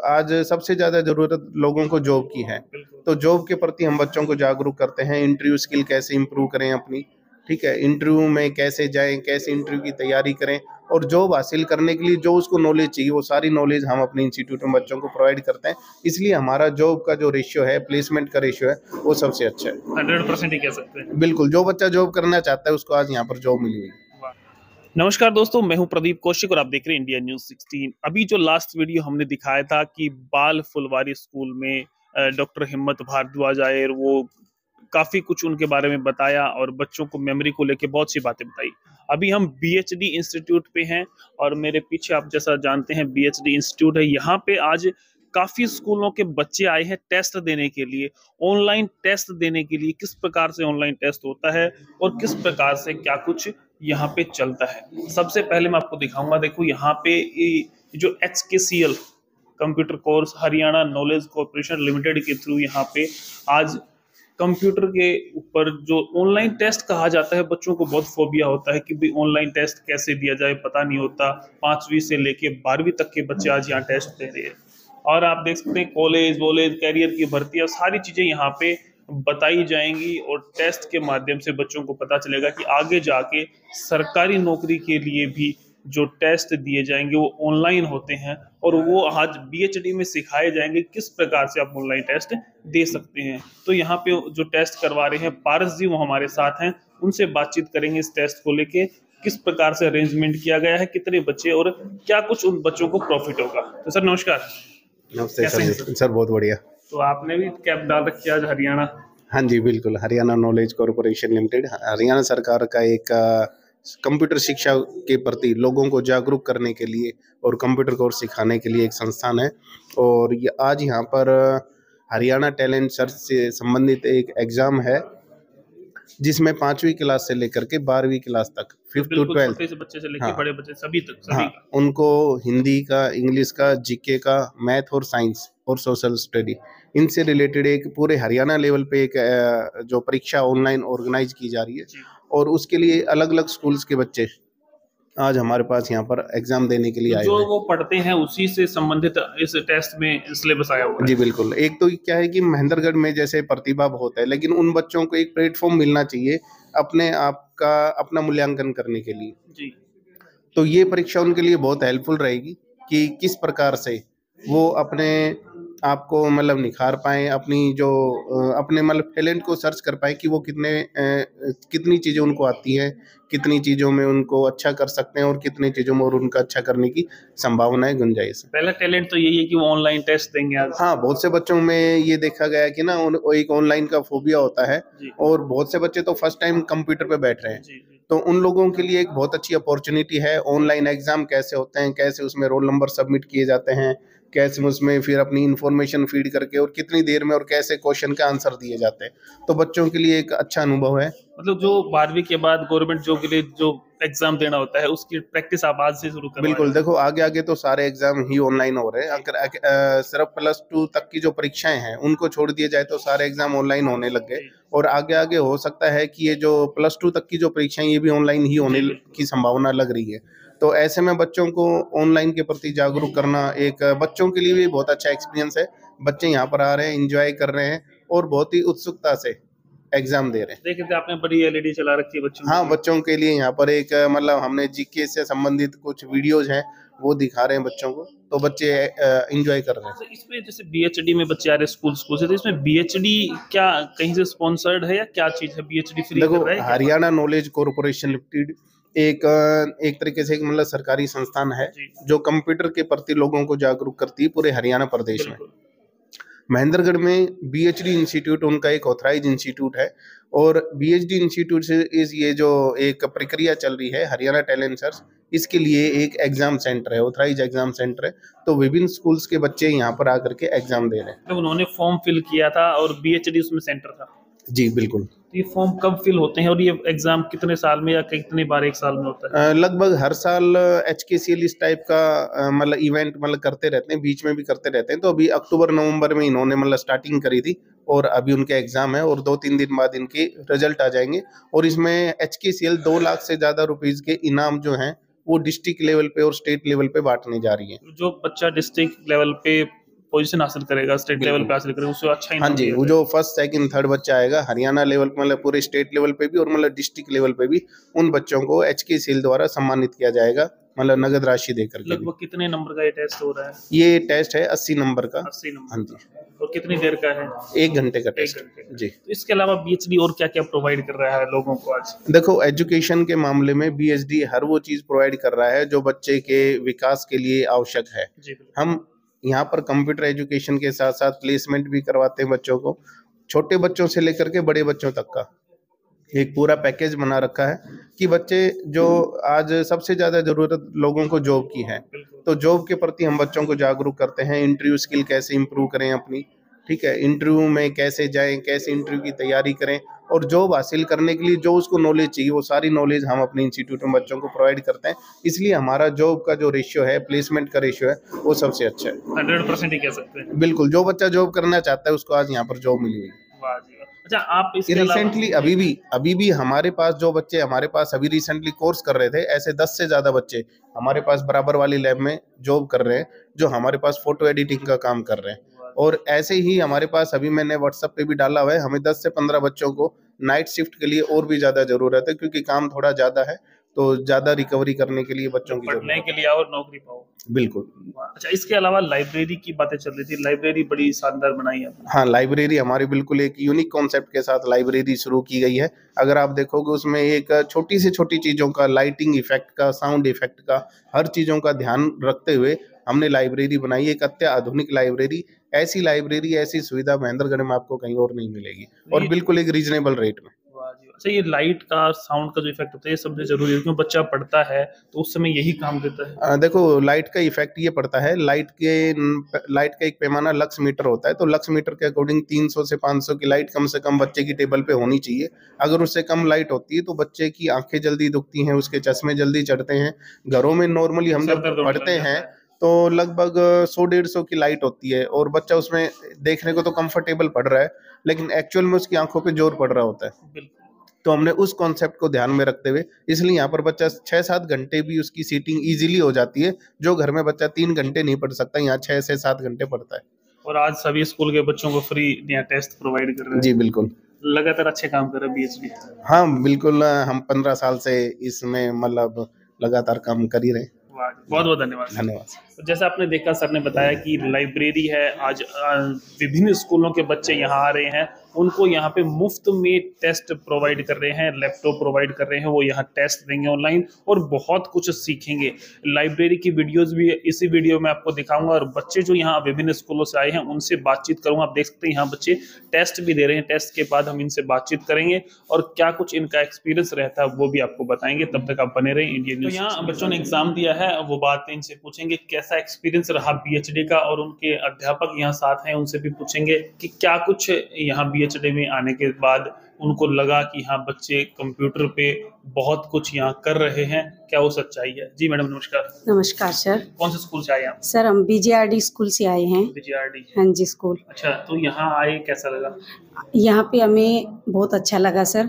आज सबसे ज़्यादा ज़रूरत लोगों को जॉब की है, तो जॉब के प्रति हम बच्चों को जागरूक करते हैं। इंटरव्यू स्किल कैसे इम्प्रूव करें अपनी, ठीक है, इंटरव्यू में कैसे जाएं, कैसे इंटरव्यू की तैयारी करें, और जॉब हासिल करने के लिए जो उसको नॉलेज चाहिए वो सारी नॉलेज हम अपने इंस्टीट्यूट में बच्चों को प्रोवाइड करते हैं। इसलिए हमारा जॉब का जो रेशियो है, प्लेसमेंट का रेशियो है, वो सबसे अच्छा है। 100% ही कह सकते हैं। बिल्कुल, जो बच्चा जॉब करना चाहता है उसको आज यहाँ पर जॉब मिली हुई है। नमस्कार दोस्तों, मैं हूं प्रदीप कौशिक और आप देख रहे हैं इंडिया न्यूज 16। अभी जो लास्ट वीडियो हमने दिखाया था कि बाल फुलवारी स्कूल में डॉक्टर हिम्मत भारद्वाज आए और वो काफी कुछ उनके बारे में बताया और बच्चों को मेमोरी को लेके बहुत सी बातें बताई। अभी हम बीएचडी इंस्टीट्यूट पे हैं और मेरे पीछे आप जैसा जानते हैं बीएचडी इंस्टीट्यूट है। यहाँ पे आज काफी स्कूलों के बच्चे आए हैं टेस्ट देने के लिए, ऑनलाइन टेस्ट देने के लिए। किस प्रकार से ऑनलाइन टेस्ट होता है और किस प्रकार से क्या कुछ यहाँ पे चलता है, सबसे पहले मैं आपको दिखाऊंगा। देखो यहाँ पे जो HKCL computer course Haryana knowledge corporation limited के थ्रू यहाँ पे आज कंप्यूटर के ऊपर जो ऑनलाइन टेस्ट कहा जाता है, बच्चों को बहुत फोबिया होता है कि भाई ऑनलाइन टेस्ट कैसे दिया जाए, पता नहीं होता। 5वीं से लेके 12वीं तक के बच्चे आज यहाँ टेस्ट दे रहे हैं और आप देख सकते हैं कॉलेज वॉलेज कैरियर की भर्तियां सारी चीजें यहाँ पे बताई जाएंगी और टेस्ट के माध्यम से बच्चों को पता चलेगा कि आगे जाके सरकारी नौकरी के लिए भी जो टेस्ट दिए जाएंगे वो ऑनलाइन होते हैं और वो आज बीएचडी में सिखाए जाएंगे किस प्रकार से आप ऑनलाइन टेस्ट दे सकते हैं। तो यहाँ पे जो टेस्ट करवा रहे हैं पारस जी, वो हमारे साथ हैं, उनसे बातचीत करेंगे इस टेस्ट को लेके, किस प्रकार से अरेंजमेंट किया गया है, कितने बच्चे और क्या कुछ उन बच्चों को प्रॉफिट होगा। तो सर नमस्कार। नमस्ते सर, बहुत बढ़िया। तो आपने भी कैप डाल रखी है आज हरियाणा? हाँ जी बिल्कुल, Haryana knowledge corporation limited Haryana सरकार का एक कंप्यूटर शिक्षा के प्रति लोगों को जागरूक करने के लिए और कंप्यूटर कोर्स सिखाने के लिए एक संस्थान है। और ये आज यहाँ पर हरियाणा टैलेंट सर्च से संबंधित एक एग्ज़ाम है जिसमें 5वीं क्लास से लेकर के 12वीं क्लास तक, 5th to 12th, छोटे से बच्चे से लेके हाँ, बड़े बच्चे सभी तक, सभी हाँ, उनको हिंदी का, इंग्लिश का, जीके का, मैथ और साइंस और सोशल स्टडी, इनसे रिलेटेड एक पूरे हरियाणा लेवल पे एक जो परीक्षा ऑनलाइन ऑर्गेनाइज की जा रही है और उसके लिए अलग अलग स्कूल्स के बच्चे आज हमारे पास यहाँ पर एग्जाम देने के लिए आए जो हैं। वो पढ़ते हैं उसी से संबंधित इस टेस्ट में सिलेबस आया हुआ है। जी बिल्कुल। एक तो क्या है कि महेंद्रगढ़ में जैसे प्रतिभा बहुत है, लेकिन उन बच्चों को एक प्लेटफॉर्म मिलना चाहिए अपने आप का अपना मूल्यांकन करने के लिए जी। तो ये परीक्षा उनके लिए बहुत हेल्पफुल रहेगी कि किस प्रकार से वो अपने आप को मतलब निखार पाएँ, अपनी जो अपने मतलब टैलेंट को सर्च कर पाएँ कि वो कितनी चीज़ें उनको आती हैं, कितनी चीज़ों में उनको अच्छा कर सकते हैं और कितनी चीज़ों में और उनका अच्छा करने की संभावनाएं, गुंजाइश है। पहला टैलेंट तो यही है कि वो ऑनलाइन टेस्ट देंगे आज। हाँ, बहुत से बच्चों में ये देखा गया है कि ना एक ऑनलाइन का फोबिया होता है और बहुत से बच्चे तो फर्स्ट टाइम कंप्यूटर पे बैठ रहे हैं। तो उन लोगों के लिए एक बहुत अच्छी अपॉर्चुनिटी है। ऑनलाइन एग्जाम कैसे होते हैं, कैसे उसमें रोल नंबर सबमिट किए जाते हैं, कैसे उसमें फिर अपनी इंफॉर्मेशन फीड करके और कितनी देर में और कैसे क्वेश्चन के आंसर दिए जाते हैं, तो बच्चों के लिए एक अच्छा अनुभव है। मतलब जो 12वीं के बाद गवर्नमेंट जॉब के लिए जो एग्जाम देना होता है उसकी प्रैक्टिस आप आज से शुरू करें। बिल्कुल, देखो आगे आगे तो सारे एग्जाम ही ऑनलाइन हो रहे हैं। अगर सिर्फ +2 तक की जो परीक्षाएं हैं उनको छोड़ दिए जाए तो सारे एग्जाम ऑनलाइन होने लग गए और आगे आगे हो सकता है कि ये जो +2 तक की जो परीक्षाएं ये भी ऑनलाइन ही होने की संभावना लग रही है। तो ऐसे में बच्चों को ऑनलाइन के प्रति जागरूक करना एक बच्चों के लिए भी बहुत अच्छा एक्सपीरियंस है। बच्चे यहाँ पर आ रहे हैं, एंजॉय कर रहे हैं और बहुत ही उत्सुकता से एग्जाम दे रहे हैं। देखिए थे आपने बड़ी एलईडी चला रखी है बच्चों हाँ, बच्चों के लिए यहाँ पर एक मतलब हमने जीके से संबंधित कुछ वीडियोज हैं वो दिखा रहे हैं बच्चों को, तो बच्चे एंजॉय कर रहे हैं। तो इसमें जैसे बीएचडी में बच्चे आ रहे हैं स्कूल से, तो इसमें बीएचडी क्या कहीं से स्पॉन्सर्ड है या क्या चीज है? बीएचडी फ्री कर रहा है? देखो हरियाणा नॉलेज कॉर्पोरेशन लिमिटेड एक तरीके से मतलब सरकारी संस्थान है जो कंप्यूटर के प्रति लोगों को जागरूक करती है पूरे हरियाणा प्रदेश में। महेंद्रगढ़ में बीएचडी इंस्टीट्यूट उनका एक ऑथराइज इंस्टीट्यूट है और बीएचडी इंस्टीट्यूट से ये जो एक प्रक्रिया चल रही है हरियाणा टैलेंट सर्च, इसके लिए एक एग्जाम सेंटर है, ऑथराइज एग्जाम सेंटर है। तो विभिन्न स्कूल्स के बच्चे यहाँ पर आकर के एग्जाम दे रहे हैं। तो उन्होंने फॉर्म फिल किया था और बीएचडी उसमें सेंटर था? जी बिल्कुल। ये फॉर्म कब फिल होते हैं और ये एग्जाम कितने साल में या कितनी बार एक साल में होता है? लगभग हर साल HKCL इस टाइप का मतलब इवेंट मतलब करते रहते हैं, बीच में भी करते रहते हैं। तो अभी अक्टूबर नवंबर में इन्होंने मतलब स्टार्टिंग करी थी और अभी उनके एग्जाम है और 2-3 दिन बाद इनके रिजल्ट आ जाएंगे और इसमें HKCL 2 लाख से ज्यादा रुपीज के इनाम जो हैं वो डिस्ट्रिक्ट लेवल पे और स्टेट लेवल पे बांटने जा रही है। जो बच्चा डिस्ट्रिक्ट लेवल पे पोजीशन हासिल करेगा, स्टेट लेवल पे हासिल करेगा, उससे अच्छा हाँ जी, वो जो फर्स्ट सेकंड थर्ड बच्चा आएगा हरियाणा लेवल पे, मतलब पूरे स्टेट लेवल पे भी और मतलब डिस्ट्रिक्ट लेवल पे भी उन बच्चों को HKCL द्वारा सम्मानित किया जाएगा, मतलब नगद राशि देकर के। लगभग कितने नंबर का ये टेस्ट हो रहा है? ये टेस्ट है 80 नंबर का। 80 नंबर। हाँ जी। और कितनी देर का है? 1 घंटे का टेस्ट जी। तो इसके अलावा BHD और क्या क्या प्रोवाइड कर रहा है लोगों को आज? देखो, एजुकेशन के मामले में BHD हर वो चीज प्रोवाइड कर रहा है जो बच्चे के विकास के लिए आवश्यक है। हम यहाँ पर कंप्यूटर एजुकेशन के साथ साथ प्लेसमेंट भी करवाते हैं बच्चों को, छोटे बच्चों से लेकर के बड़े बच्चों तक का एक पूरा पैकेज बना रखा है कि बच्चे जो आज सबसे ज्यादा जरूरत लोगों को जॉब की है, तो जॉब के प्रति हम बच्चों को जागरूक करते हैं। इंटरव्यू स्किल कैसे इंप्रूव करें अपनी, ठीक है, इंटरव्यू में कैसे जाएं, कैसे इंटरव्यू की तैयारी करें, और जॉब हासिल करने के लिए जो उसको नॉलेज चाहिए वो सारी नॉलेज हम अपने इंस्टीट्यूट में बच्चों को प्रोवाइड करते हैं। इसलिए हमारा जॉब का जो रेशियो है, प्लेसमेंट का रेशियो है, वो सबसे अच्छा है। 100% ही कह सकते हैं। बिल्कुल, जो बच्चा जॉब करना चाहता है उसको आज यहाँ पर जॉब मिली हुई है। अच्छा, आप इसके रिसेंटली अभी भी हमारे पास जो बच्चे हमारे पास अभी रिसेंटली कोर्स कर रहे थे, ऐसे 10 से ज्यादा बच्चे हमारे पास बराबर वाली लैब में जॉब कर रहे हैं, जो हमारे पास फोटो एडिटिंग का काम कर रहे हैं। और ऐसे ही हमारे पास अभी मैंने व्हाट्सएप पे भी डाला हुआ है, हमें 10 से 15 बच्चों को नाइट शिफ्ट के लिए और भी ज्यादा जरूरत है, क्योंकि काम थोड़ा ज्यादा है, तो ज्यादा रिकवरी करने के लिए बच्चों की पढ़ने के लिए और नौकरी पाओ। बिल्कुल। अच्छा, इसके अलावा लाइब्रेरी की बातें चल रही थी, लाइब्रेरी बड़ी शानदार बनाई है। हाँ, लाइब्रेरी हमारी बिल्कुल एक यूनिक कॉन्सेप्ट के साथ लाइब्रेरी शुरू की गई है। अगर आप देखोगे उसमें एक छोटी से छोटी चीजों का, लाइटिंग इफेक्ट का, साउंड इफेक्ट का, हर चीजों का ध्यान रखते हुए हमने लाइब्रेरी बनाई, एक अत्याधुनिक लाइब्रेरी। ऐसी लाइब्रेरी, ऐसी सुविधा महेंद्रगढ़ में आपको कहीं और नहीं मिलेगी, और बिल्कुल एक रीजनेबल रेट में। अच्छा, ये लाइट का, साउंड का जो इफेक्ट होता है, ये सबसे जरूरी है, क्योंकि बच्चा पढ़ता है तो उस समय यही काम देता है। देखो, लाइट का इफेक्ट ये पड़ता है, लाइट का एक पैमाना लक्स मीटर होता है, तो लक्स मीटर के अकॉर्डिंग 300 से 500 की लाइट कम से कम बच्चे की टेबल पे होनी चाहिए। अगर उससे कम लाइट होती है तो बच्चे की आंखें जल्दी दुखती हैं, उसके चश्मे जल्दी चढ़ते हैं। घरों में नॉर्मली हम जब पढ़ते हैं तो लगभग 100-150 की लाइट होती है, और बच्चा उसमें देखने को तो कंफर्टेबल पढ़ रहा है, लेकिन एक्चुअल में उसकी आंखों पे जोर पड़ रहा होता है। तो हमने उस कॉन्सेप्ट को ध्यान में रखते हुए, इसलिए यहाँ पर बच्चा 6-7 घंटे भी उसकी सीटिंग इजीली हो जाती है, जो घर में बच्चा 3 घंटे नहीं पढ़ सकता, यहाँ 6 से 7 घंटे पढ़ता है। और आज सभी स्कूल के बच्चों को फ्री यहाँ टेस्ट प्रोवाइड कर रहे हैं। जी बिल्कुल, लगातार अच्छे काम कर रहे हैं BHD। हाँ बिल्कुल, हम 15 साल से इसमें मतलब लगातार काम कर ही रहे हैं। बहुत बहुत धन्यवाद। धन्यवाद। जैसा आपने देखा, सर ने बताया कि लाइब्रेरी है, आज विभिन्न स्कूलों के बच्चे यहाँ आ रहे हैं, उनको यहाँ पे मुफ्त में टेस्ट प्रोवाइड कर रहे हैं, लैपटॉप प्रोवाइड कर रहे हैं, वो यहाँ टेस्ट देंगे ऑनलाइन और बहुत कुछ सीखेंगे। लाइब्रेरी की वीडियोस भी इसी वीडियो में आपको दिखाऊंगा, और बच्चे जो यहाँ विभिन्न स्कूलों से आए हैं उनसे बातचीत करूंगा। आप देख सकते हैं यहाँ बच्चे टेस्ट भी दे रहे हैं, टेस्ट के बाद हम इनसे बातचीत करेंगे और क्या कुछ इनका एक्सपीरियंस रहता है वो भी आपको बताएंगे। तब तक आप बने रहें इंडियन न्यूज़। तो यहाँ बच्चों ने एग्जाम दिया है, वो बात इनसे पूछेंगे कैसा एक्सपीरियंस रहा BHD का, और उनके अध्यापक यहाँ साथ हैं, उनसे भी पूछेंगे कि क्या कुछ यहाँ BHD में आने के बाद उनको लगा कि हाँ बच्चे कंप्यूटर पे बहुत कुछ यहाँ कर रहे हैं, क्या वो सच्चाई है। जी मैडम नमस्कार। नमस्कार सर। कौन से स्कूल से आए आप? सर हम BJRD स्कूल से आए हैं। BJRD? हाँ जी स्कूल। अच्छा, तो यहाँ आए कैसा लगा? यहाँ पे हमें बहुत अच्छा लगा सर।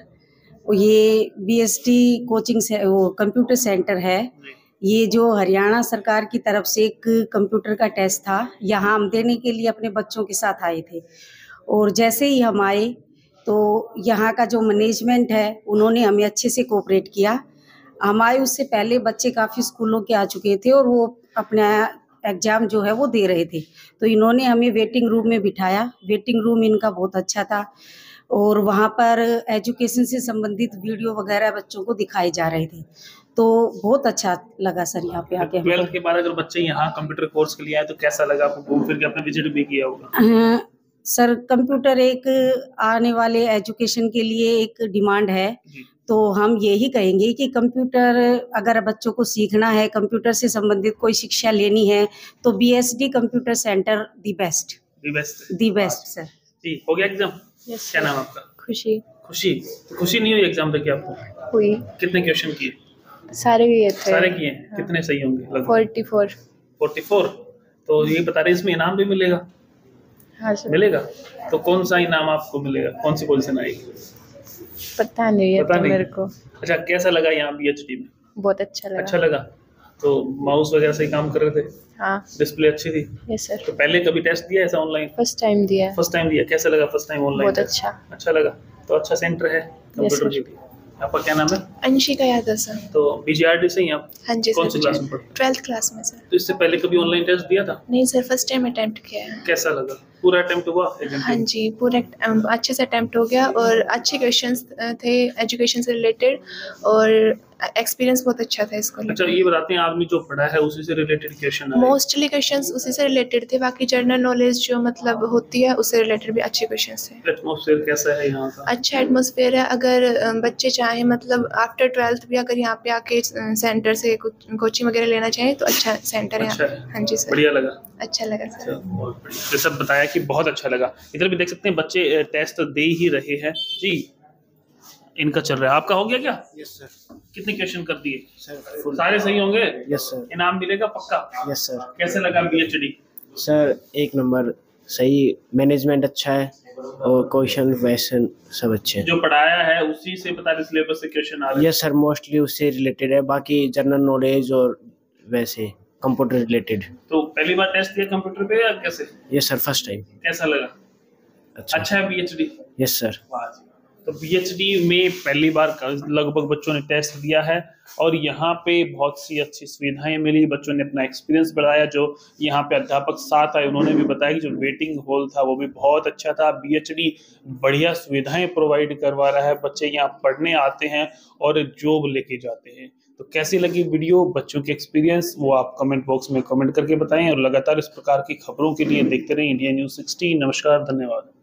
ये BSD कोचिंग से वो कंप्यूटर सेंटर है, ये जो हरियाणा सरकार की तरफ से एक कंप्यूटर का टेस्ट था, यहाँ हम देने के लिए अपने बच्चों के साथ आए थे। और जैसे ही हम आए तो यहाँ का जो मैनेजमेंट है उन्होंने हमें अच्छे से कोऑपरेट किया। हम आए उससे पहले बच्चे काफ़ी स्कूलों के आ चुके थे और वो अपना एग्ज़ाम जो है वो दे रहे थे, तो इन्होंने हमें वेटिंग रूम में बिठाया। वेटिंग रूम इनका बहुत अच्छा था और वहाँ पर एजुकेशन से संबंधित वीडियो वगैरह बच्चों को दिखाए जा रहे थे, तो बहुत अच्छा लगा सर यहाँ पे आके। 12th के बाद अगर बच्चे यहाँ कंप्यूटर कोर्स के लिए आए तो कैसा लगा आपको? घूम फिर के आपने विजिट भी किया होगा। सर कंप्यूटर एक आने वाले एजुकेशन के लिए एक डिमांड है, तो हम यही कहेंगे कि कंप्यूटर अगर बच्चों को सीखना है, कंप्यूटर से संबंधित कोई शिक्षा लेनी है, तो BSD computer centre the best sir. जी, हो गया एग्जाम? यस। क्या नाम आपका? खुशी। खुशी नहीं हुई एग्जाम देके आपको? हुई। कितने क्वेश्चन किए? सारे किए थे। सारे किए? हाँ। कितने सही होंगे? 44। तो ये बता रहे इसमें इनाम भी मिलेगा? हाँ सर। मिलेगा? तो कौन सा इनाम आपको मिलेगा? कौन सी पोजीशन आएगी? पता नहीं है पता तो नहीं। मेरे को। अच्छा, कैसा लगा यहाँ BHD में? बहुत अच्छा लगा। अच्छा लगा। तो माउस वगैरह से ही काम कर रहे थे? हाँ। डिस्प्ले अच्छी थी? Yes sir. तो पहले कभी टेस्ट दिया ऐसा ऑनलाइन? फर्स्ट टाइम दिया। फर्स्ट टाइम दिया, कैसा लगा फर्स्ट टाइम ऑनलाइन? बहुत अच्छा लगा। तो अच्छा सेंटर है कंप्यूटर के लिए। आपका क्या नाम है? अंशिका यादव सर। तो बीजीआरडी से ही आप? हाँ जी कौन सी सर, क्लास में पढ़ते? 12th क्लास में सर। तो इससे पहले कभी ऑनलाइन टेस्ट दिया था? नहीं सर, फर्स्ट टाइम अटेम्प्ट किया है। कैसा लगा? पूरा अटेम्प्ट हुआ? हाँ जी, पूरा अच्छे से अटेम्प्ट हो गया और अच्छे क्वेश्चंस थे एजुकेशन से रिलेटेड और एक्सपीरियंस बहुत अच्छा था इसको। अच्छा ये बताते हैं, आदमी जो पढ़ा है उसी से रिलेटेड क्वेश्चन आए? मोस्टली क्वेश्चंस उसी से रिलेटेड थे, बाकी जनरल नॉलेज जो मतलब होती है उससे रिलेटेड भी अच्छे क्वेश्चंस थे। एटमॉस्फेयर कैसा है यहाँ का? अच्छा एटमॉस्फेयर है। अगर बच्चे चाहें मतलब आफ्टर 12th भी अगर यहाँ पे आके सेंटर से कुछ कोचिंग वगैरह लेना चाहें तो अच्छा सेंटर है। अच्छा है। हाँ जी सर, बढ़िया लगा? अच्छा लगा सर। बहुत बढ़िया। जैसा बताया कि बहुत अच्छा लगा। इधर भी देख सकते हैं बच्चे टेस्ट दे ही रहे हैं जी। इनका चल रहा है, आपका हो गया क्या? Yes sir. कितने क्वेश्चन कर दिए? सर सारे सही होंगे? Yes sir. इनाम मिलेगा पक्का? Yes sir. कैसे लगा बीएचडी? सर एक नंबर, सही मैनेजमेंट अच्छा है और क्वेश्चन वैसन सब अच्छे हैं। जो पढ़ाया है उसी से बता रहे सिलेबस से क्वेश्चन आ रहे हैं? यस सर, मोस्टली उससे रिलेटेड है, बाकी जनरल नॉलेज और वैसे कंप्यूटर रिलेटेड। तो पहली बार टेस्ट दिया कंप्यूटर पे या कैसे? Yes sir, first time. कैसा लगा? अच्छा है बीएचडी? Yes sir. तो बीएचडी में पहली बार लगभग बच्चों ने टेस्ट दिया है और यहाँ पे बहुत सी अच्छी सुविधाएं मिली। बच्चों ने अपना एक्सपीरियंस बढ़ाया। जो यहाँ पे अध्यापक साथ आए उन्होंने भी बताया कि जो वेटिंग हॉल था वो भी बहुत अच्छा था। बीएचडी बढ़िया सुविधाएं प्रोवाइड करवा रहा है। बच्चे यहाँ पढ़ने आते हैं और जॉब लेके जाते हैं। तो कैसी लगी वीडियो, बच्चों के एक्सपीरियंस, वो आप कमेंट बॉक्स में कमेंट करके बताएं और लगातार इस प्रकार की खबरों के लिए देखते रहें इंडिया न्यूज़ 16। नमस्कार, धन्यवाद।